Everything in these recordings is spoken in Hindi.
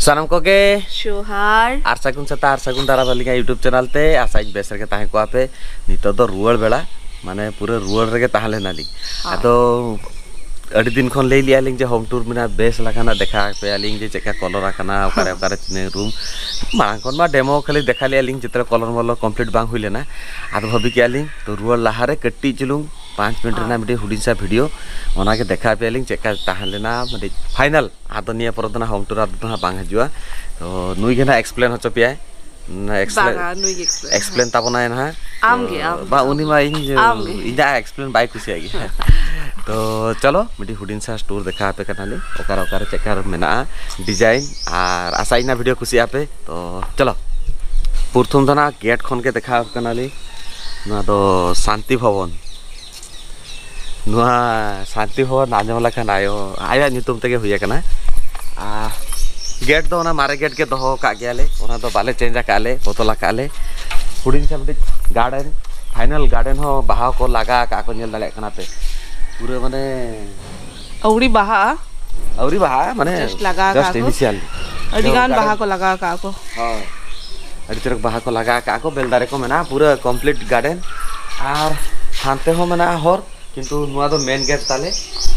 सनम को के जोहार आर सागुन सता आर सागुन दारा वाली यूट्यूब चैनल ते आशा बेस रे ताहे को आपे नितो दो रुआल बेला माने पूरे रुआल रे ताहले नाली आतो अड़ी दिन खन ले लिया लिंग जे होम टूर मिना बेस लखाना देखा पे लिंग जे चेका कलर आखाना ओकारे ओकारे चिने रूम मांग कोन मा डेमो खाली देखा लिया लिंग चित्र कलर मल कंप्लीट बांग हुइले ना आतो भाबी के लिंग तो रुआल लाहारे कट्टी चलुंग 5 मिनट ना मिटे हुडिसा वीडियो ओना के देखा पे लिंग चेका ताहले ना मते फाइनल आतो निया परदना होम टूर आतो ना बांग हजुआ तो नुई के ना एक्सप्लेन हो चपिया ना एक्सप्लेन ताबना ना आमगे बा उनी मा इजा एक्सप्लेन बाय कुछ आगी तो चलो मिटी हुडिसा स्टोर देखा पे कनाली ओकार ओकार चेकार मेना डिजाइन और आसाइना वीडियो खुशी आपे तो चलो प्रथम दना गेट खन के देखा कनाली ना तो शांति भवन नुआ शांति भवन आजम लखन आयो आया नितुम तके हुया कना आ गेट दो ना मारे गेट के दो का गयाले ओना तो बाले चेंज काले बोतला काले हुडिसा मिटी गार्डन फाइनल गार्डन हो बाहा को लगा का को नेल दाले कना पे पूरे माने औरी बाहा माने जस्ट इनिशियल अडिगान बाहा को लगा का को हां अडी तरक बाहा को लगा का को बेलदारे को मेना पूरा कंप्लीट गार्डन और हानते हो मेना हर किंतु नुआ तो मेन गेट ताले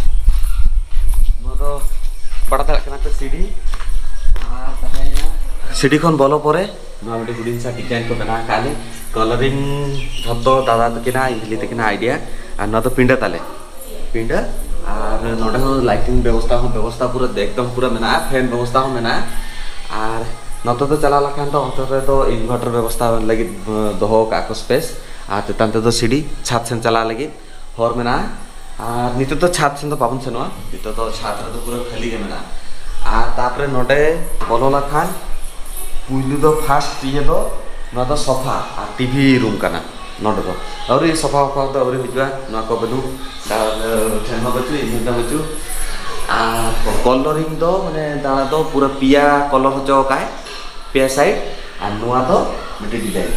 नुआ तो बड़ा ताले कना पे सीढ़ी आ तहेना सीढ़ी खन बोलो परे नुआ मिटी हुडिसा डिजाइन को बना काले कलरिंग धतो दादा तकिना इहली तकिना आईडिया आ न तो पिंडा ताले पिंडा और नोडे हो लाइटिंग व्यवस्था पूरा एकदम पूरा मेना फैन व्यवस्था हो मेना और नतो तो चला लखान तो अंतरे तो इन्वर्टर व्यवस्था लगी दोहो का को स्पेस आ तेतांते तो सीढ़ी छात सेन चला लगी और मेना और नितो तो छात सेन तो पाबन सेनवा नितो तो छात रे तो पूरा खाली गे मेना आ तापरे नोडे बोलो लखान पुइलु दो फास्ट ये दो न तो सोफा आ टीवी रूम कना नोडे तो और ये सोफा को तो और हिजवा न को बदु ठेन बचु इनदा बचु आ कलरिंग दो माने दाना दो पूरा पिया कलर जो काय पिया साइड आ नुआ दो मिटी डिजाइन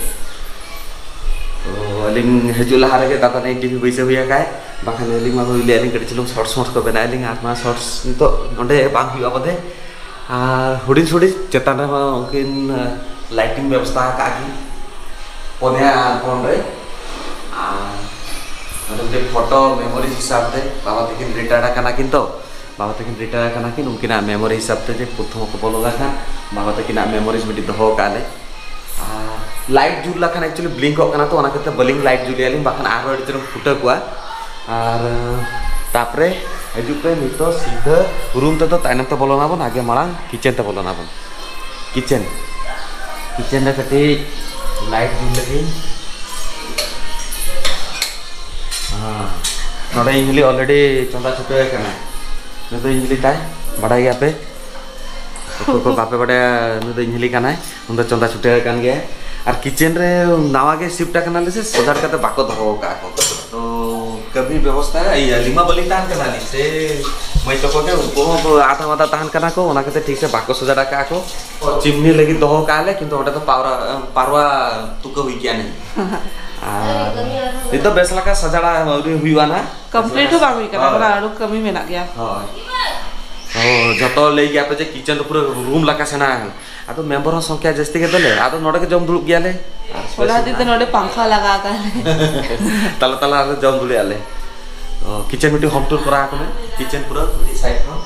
तो लिंग हजुला हारे के दाता ने टीवी बैसे हुया काय बाखन लिंग मा होइले लिंग कटि चलुं शॉर्ट्स को बनाय लिंग आत्मा शॉर्ट्स तो नोडे बांग हुआ बदे आ हुडिन छुडी चेतान रे उनकिन लाइटिंग व्यवस्था कागी पोने फोन रे आ मतलब फोटो मेमोरी हिसाब से बाबा तकिन रिटायर्ड कना किन तो बाबा तकिन रिटायर्ड कना किन उनकिना मेमोरी हिसाब से जे प्रथम को बोलो लखा बाबा तकिना मेमोरीज मिटी दहो काले आ लाइट जुल लखन एक्चुअली ब्लिंक हो कना तो ओना कते बलिंग लाइट जुलियाली बाखन आरो एडी तरह फुटा कुआ और तापरे हजु पे नितो सीधा रूम ते तो ताइनम तो बोलो ना बन आगे मांग किचन ते बोलो ना बन किचन रे कटी लाइट जुल लगी हां नोडे इंगली ऑलरेडी चंदा छुटे कना न तो इंगली ताय बड़ा गया पे को बापे बड़े न तो इंगली कना उन तो चंदा छुटे कान गया और किचन रे नावा के शिफ्ट कना ले से सजाड़ करते बाको दहो का तो कभी व्यवस्था है लिमा बलिंग तान कना ली से मैं तो को को आधा मादा तान कना को ओना कते ठीक से बाको सजाड़ा का को और चिमनी लगी दहो काले किंतु ओटा तो पारवा तुक हुई क्या नहीं तो बेस लका सजाड़ा हुआ ना कंप्लीट हो बामी कना बड़ा आड़ू कमी में ना गया हां ओ जतो ले गया पे जे किचन तो पूरा रूम लका सेना आ तो मेंबर संख्या जस्ती के दले आ तो नोडे के जम दुलुक गयाले ओला दी तो नोडे पंखा लगा का तला तला जम दुले आले किचन मिटी होम टूर करा को किचन पूरा साइड नो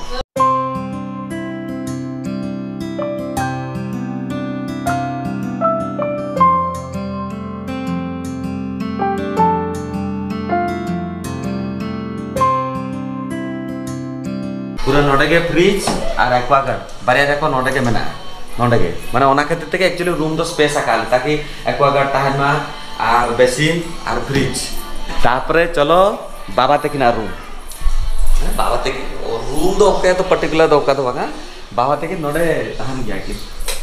पूरा नोडे के फ्रिज और एक्वागार्ड बारिया जाको नोडे के मेना नोडे के माने ओना खातिर तक एक्चुअली रूम दो स्पेस आकाल ताकि एक्वागार्ड ताहना और बेसिन और फ्रिज तापरे चलो बाबा तकिना रूम बाबा तक रूम दो के तो पर्टिकुलर दो का तो वागा बाबा तक नोडे ताहन गया कि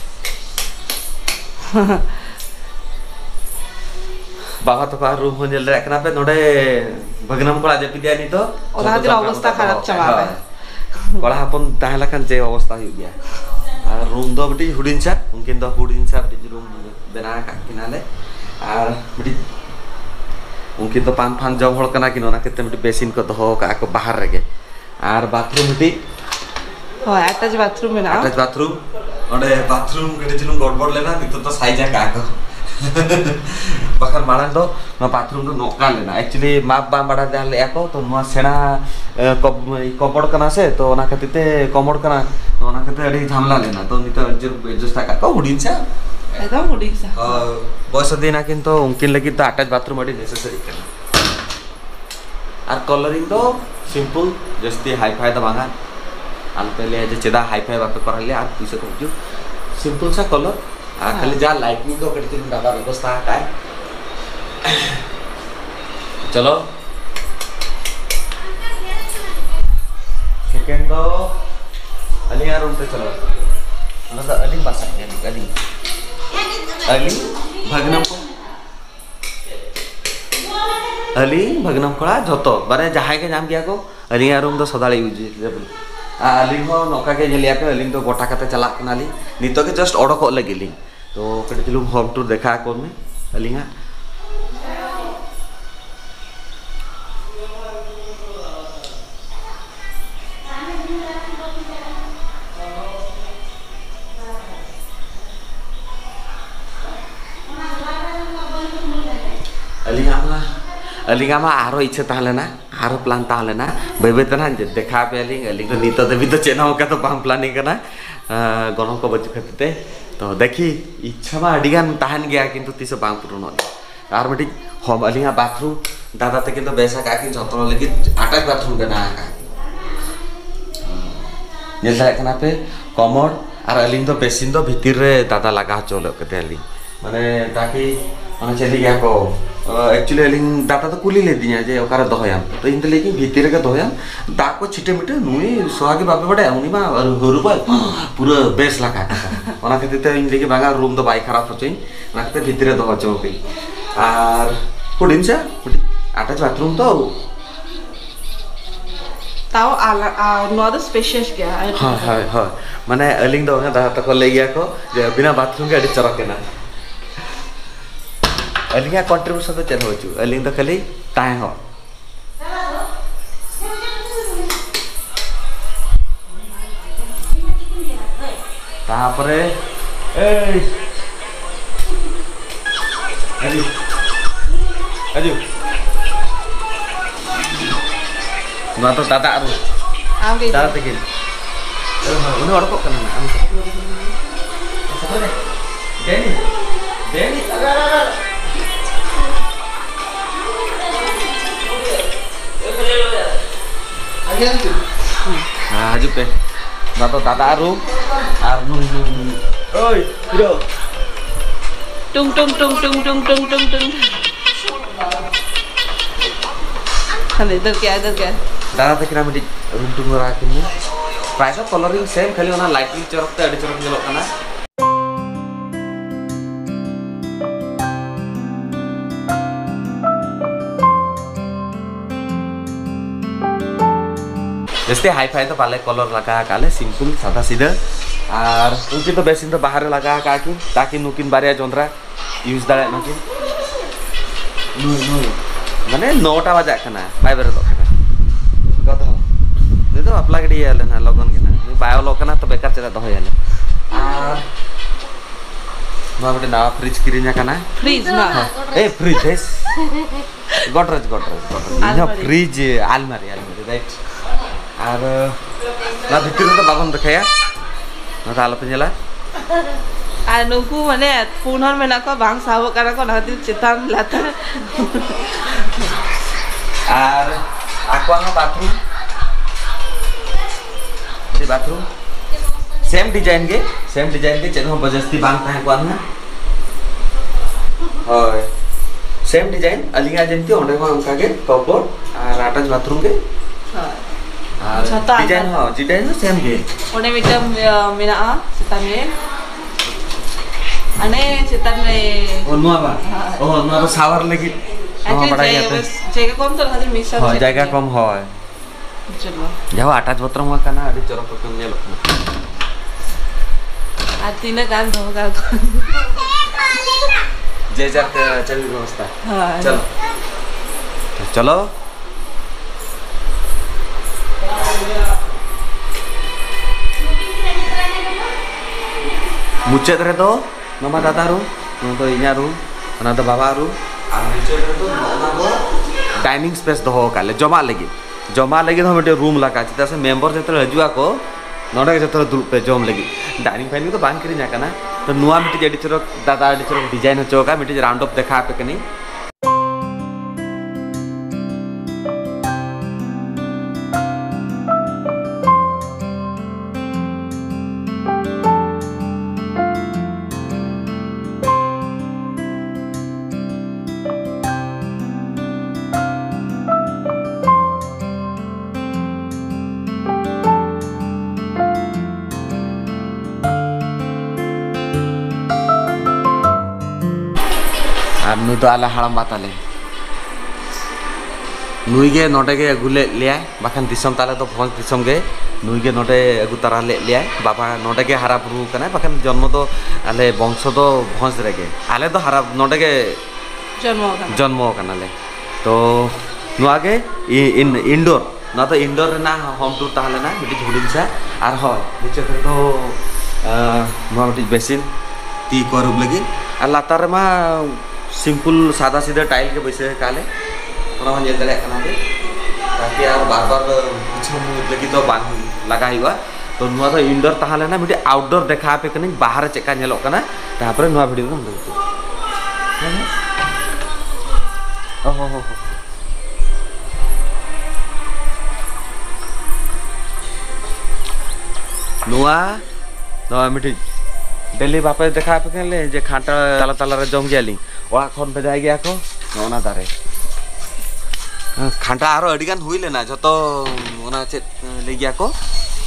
बाबा तो का रूम हो जल रखना पे नोडे भगनम को आजे पिदिया नी तो ओना दिन अवस्था खराब चला है कड़ा हपन ताहे लखन जे अवस्था हो गया और रूम दो बिटी हुडिनसा उनकिन दो हुडिनसा बिटी रूम बना का किनाले और बिटी उनकिन तो पान फान जम हड़ कना किन ओना केते बिटी बेसिन को दहो का को बाहर रगे और बाथरूम बिटी हाँ अटैच बाथरूम में ना अटैच बाथरूम ओडे बाथरूम कटे जिनु गड़बड़ लेना नितो तो साइजा काको बखन माळन तो न बाथरूम तो नोका लेना एक्चुअली माप बाम बड़ा दे ले को तो नो सेना कपड़ कना से तो ओना खतिते कमोड कना तो ओना खते अडी झामला लेना तो नितो एडजस्ट काको हुडिन सा एकदम हुडिंग सा बस देना किंतु उनकिन लगी तो अटैच बाथरूम अडी नेसेसरी करना और कलरिंग तो सिंपल जस्ती हाई फाई दबांगा आल पहले जे चेदा हाई फाई बापे करले आ पीछे को सिंपल सा कलर आ खाली जा लाइटनिंग तो कटती दादा व्यवस्था है चलो सेकंड दो अली यार उनते चलो मतलब अली बासा अली भगनम कोड़ा झोतो बारे जहां के नाम किया को अली यार उन तो सदाळे यूजेबल अली हो नौका के जलिया पे अली तो गोटा कते चला कनाली नितो के जस्ट ऑर्डर को लगेली तो कटिलु होम टूर देखा को में अलीगा अलिंगा मा आरो इच्छा ताहलेना आरो प्लान ताहलेना बेबेतना देखा पे अलिंग तो नीतो देवी तो चेना का तो बाम प्लानिंग करना गनो को बच खतते तो देखी इच्छा मा अडिगान ताहन गया किंतु तीसो बाम पूर्ण आर मटी होम अलिंगा बाथरूम दादा ते किंतु बेसा का कि जतन लगी अटैच बाथरूम बना का नेल दाय कना पे कमोड आर अलिंग तो बेसिन तो भीतर रे दादा लगा चलो कते अलिंग माने ताकि माने चली गया को एक्चुअली अलिंग दाता तो कुली ले दिया जे ओकारा दहयाम तो इन लेकी भीतर के दहयाम दा को छिटे मिटे नुई सोहागी बापे बडे उनी मा हुरुप पूरा बेस लगा ओना के ते इन लेकी बागा रूम तो बाई खराब होचई नाकते भीतर दह चौकी आर पुडिन से अटैच बाथरूम तो ताओ नो द स्पेशियस गया हां हां हां माने अलिंग दो दाता को ले गया को जे बिना बाथरूम के अडी चरक केना अलिंगा कंट्रीब्यूशन तो चल होचु अलिंग तो खाली ताए हो तापरे ए अजू ना तो दादा आरो आम के दादा तकिन उन्हें और को करना आम डेनी डेनी haju pe nato tata aru arnu oi hiro टुंग टुंग टुंग टुंग टुंग टुंग टुंग टुंग इधर क्या दादा तक ना रूम टुंग राखिन प्राय सब कलरिंग सेम खाली ओना लाइटिंग चरकते अडी चरक नेलो कना जैसे हाई फाई तो पाले कलर लगा काले सिंपल सादा सीधा और उनकी तो बेसिन तो बाहर लगा काकी ताकि नुकिन बारिया जोंद्रा यूज दाड़े नकिन माने 9टा बजा खाना बाय बेरे तो खाना कतो ने तो अपला गडी याले ना लगन के ना बायो लोकना तो बेकार चला दो याले और माबटे ना फ्रिज किरिnya kana फ्रिज ना फ्रिज है गोदरेज ना फ्रिज अलमारी राइट और ना भीतर तो बागन देखाया ना तालो पेला আর নুকু মানে পুনর মেনা কো বাং সাবো কারা কো নাতি চেতান লাতা আর aqua बाथरूम ये बाथरूम सेम डिजाइन के चेनो बजस्ती बांग था aqua ना होय सेम डिजाइन अलिंगा जेंती ओंडे को अंका के कपबोर्ड और अटैच बाथरूम के डिजाइन हो डिजाइन सेम के ओने मिटम मेना सेतान में अने सेतान में ओनुआ बा ओनुआ तो शावर लगी एक्चुअली जगह कम तो खातिर मिस हो जगह कम होय चलो जाओ अटैच बाथरूम का ना अडी चरक पकन नेलो आ तीन गान धोगा जे जार के चल व्यवस्था हां चलो चलो मुचाद रे दो मामा दादा रूम तो इना रूम ना तो बाबा रूम और मुचाद रे दो ना दो डाइनिंग स्पेस दो काले जमा लगी हम मिटे रूम लगा चिता से मेंबर जते हजुआ को नोडे जते दुल पे जम लगी डाइनिंग फाइनिंग तो बांग करी जाकना तो नुआ मिटे जेडी चरो दादा जेडी चरो डिजाइन होचोका मिटे राउंड अप देखा पे कनी और नु तो आला हड़म बाताले नुई गे नोटे के अगुले लिया बाखान दिसम ताले तो भोज दिसम गे नुई गे नोटे अगु तारा लिया बाबा नोटे के हरा पुरु कना बाखान जन्म तो आले वंश तो भोज रेगे आले तो हरा नोटे के जन्म कना ले तो नुआ के इंडोर ना तो इंडोर ना होम टूर ताहले ना मिटी झुडिन सा आर हो नीचे तो नुआ मिटी बेसिन ती करब लगी आ लातार मा सिंपल सादा सीधा टाइल के बैसे काले ओना ये दरे कना दे ताकि यार बार-बार कुछ लगी तो बांग लगा हिवा तो नुआ तो इंडोर ताहले ना मिटी आउटडोर देखा पे कनी बाहर चेका नेलो कना तापर नुआ वीडियो को ओहो हो नुआ तो मिटी डेली बापे देखा पे ले जे खाटा ताला ताला रे जम गेली ओला खन पे जाय गया को ओना दारे खाटा आरो अडिगान हुइले ना जतो ओना चे ले गया को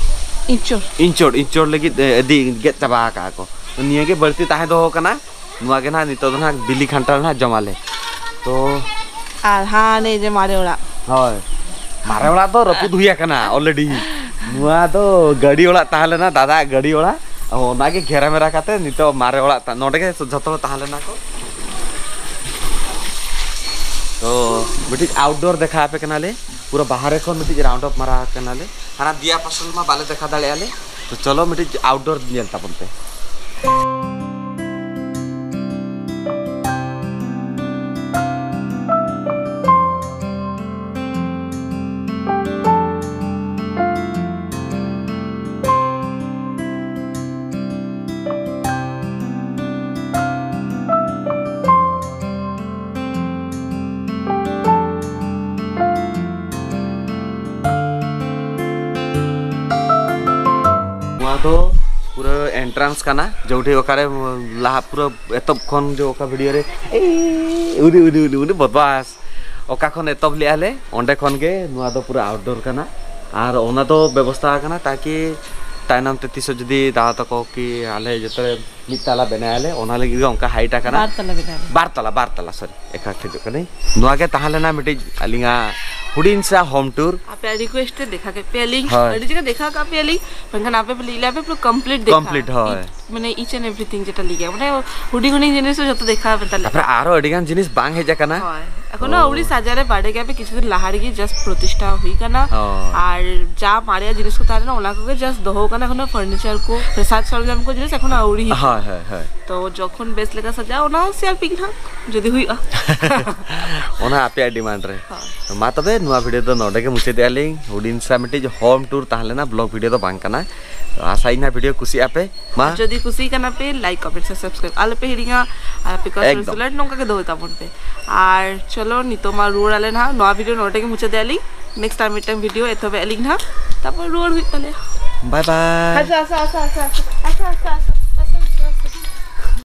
इंचोर लगी दी गेट चबा का को निये के बळती ताहे दो कना नुआ के ना नितो ना बिली खाटा ना जमाले तो আর হ্যাঁ নে যে মারে ওড়া হয় मारे ओला तो रपुद हुइया कना ऑलरेडी नुआ तो गाड़ी ओला ताहले ना दादा गाड़ी ओला ओना के घेरा मेरा काते नितो मारे ओला नोडे के जतो ताहले ना को तो बेटी आउटडोर देखा पे कनाले पूरा बाहर को मिटी राउंड अप मारा कनाले हाना दिया फसल मा बाले देखा दाले आले तो चलो मिटी आउटडोर नेलता पनते तो पूरा एंट्रेंस का ना जोठी ओकारे लाहा पूरा एतब खन जो ओका वीडियो रे उदी उदी उदी उदी बदमाश ओका खन एतब ले आले ओंडे खन के नुआ तो पूरा आउटडोर का ना और ओना तो व्यवस्था करना ताकि ताइनम ते तीसो जदी दादा तको कि आले जते मिताला बनाले ओना लगी ओंका हाइटा करना बारतला सॉरी एका ठिजो कने नुआ के ताहले ना मिटी अलिंगा हुडिन सा होम टूर आप रिक्वेस्ट देखा के पेलिंग अडी जगह देखा का पेलिंग पंखा ना पे लीला पे पूरा कंप्लीट देखा कंप्लीट হয় মানে ইচ এন্ড এভরিথিং যেটা লিগা মানে হুডি হুনি জিনিস যত দেখা হবে তাহলে তারপরে আরো এডিগান জিনিস বাং হে যাকা না হয় এখন আউরি সাজারে বাড়ে গবে কিছুদিন লাহাড়ি কি জাস্ট প্রতিষ্ঠা হই কানা আর যা মারিয়া জিনিস কো তারে না ওলাকে জাস্ট দহ কানা এখন ফার্নিচার কো সাজ সরঞ্জাম কো জিনিস এখন আউরি হয় হয় হয় তো যখন বেস লেখা সাজা ওনা শেয়ার পিং থাক যদি হই ওনা আপে ডিমান্ড রে মা তবে नुआ वीडियो तो नोडे के मुचे देलिंग हुडिन सा मिटी जो होम टूर ताहले ना ब्लॉग वीडियो तो बांग कना आशा इना वीडियो खुशी आपे मा जदी खुशी कना पे लाइक कमेंट सब्सक्राइब आले पे हिरिंगा बिकॉज़ रिजल्ट नोका के दोता फोन पे আর চলো নিতো মা রুয়ার আলে না নয়া ভিডিও নটা के मुचे देलिंग नेक्स्ट टाइम वीडियो एथबे एलिंग ना तापर রুয়ার হইতালে बाय बाय আচ্ছা